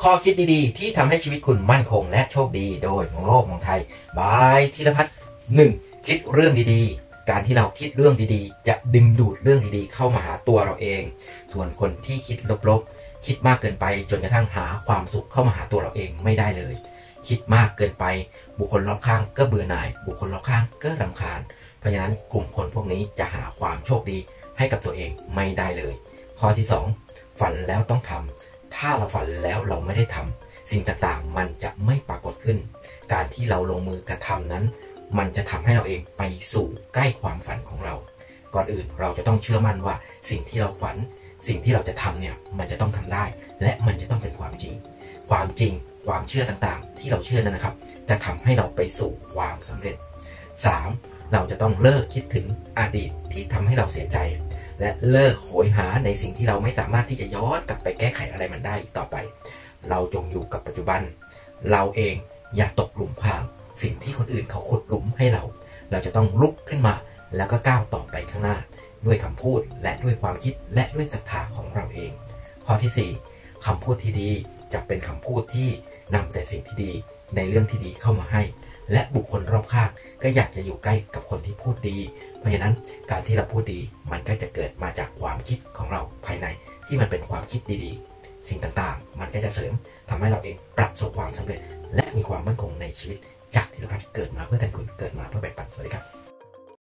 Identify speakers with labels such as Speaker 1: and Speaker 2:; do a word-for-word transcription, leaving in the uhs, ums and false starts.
Speaker 1: ข้อคิดดีๆที่ทำให้ชีวิตคุณมั่นคงและโชคดีโดยมองโลกมองไทยบายธีรพัฒน์หนึ่งคิดเรื่องดีๆการที่เราคิดเรื่องดีๆจะดึงดูดเรื่องดีๆเข้ามาหาตัวเราเองส่วนคนที่คิดลบๆคิดมากเกินไปจนกระทั่งหาความสุขเข้ามาหาตัวเราเองไม่ได้เลยคิดมากเกินไปบุคคลรอบข้างก็เบื่อหน่ายบุคคลรอบข้างก็รำคาญเพราะฉะนั้นกลุ่มคนพวกนี้จะหาความโชคดีให้กับตัวเองไม่ได้เลยข้อที่สองฝันแล้วต้องทำถ้าเราฝันแล้วเราไม่ได้ทำสิ่งต่างๆมันจะไม่ปรากฏขึ้นการที่เราลงมือกระทำนั้นมันจะทำให้เราเองไปสู่ใกล้ความฝันของเราก่อนอื่นเราจะต้องเชื่อมั่นว่าสิ่งที่เราฝันสิ่งที่เราจะทำเนี่ยมันจะต้องทำได้และมันจะต้องเป็นความจริงความจริงความเชื่อต่างๆที่เราเชื่อนั้นนะครับจะทำให้เราไปสู่ความสำเร็จสามเราจะต้องเลิกคิดถึงอดีตที่ทำให้เราเสียใจและเลิกโหยหาในสิ่งที่เราไม่สามารถที่จะย้อนกลับไปแก้ไขอะไรมันได้อีกต่อไปเราจงอยู่กับปัจจุบันเราเองอย่าตกหลุมพรางสิ่งที่คนอื่นเขาขุดหลุมให้เราเราจะต้องลุกขึ้นมาแล้วก็ก้าวต่อไปข้างหน้าด้วยคำพูดและด้วยความคิดและด้วยศรัทธาของเราเองข้อที่สี่คำพูดที่ดีจะเป็นคำพูดที่นำแต่สิ่งที่ดีในเรื่องที่ดีเข้ามาให้และบุคคลรอบข้างก็อยากจะอยู่ใกล้กับคนที่พูดดีเพราะฉะนั้นการที่เราพูดดีมันก็จะเกิดมาจากความคิดของเราภายในที่มันเป็นความคิดดีๆสิ่งต่างๆมันก็จะเสริมทำให้เราเองประสบความสำเร็จและมีความมั่นคงในชีวิตจากธีรพัฒน์เกิดมาเพื่อแทนคุณเกิดมาเพื่อแบ่งปันสวัสดีครับ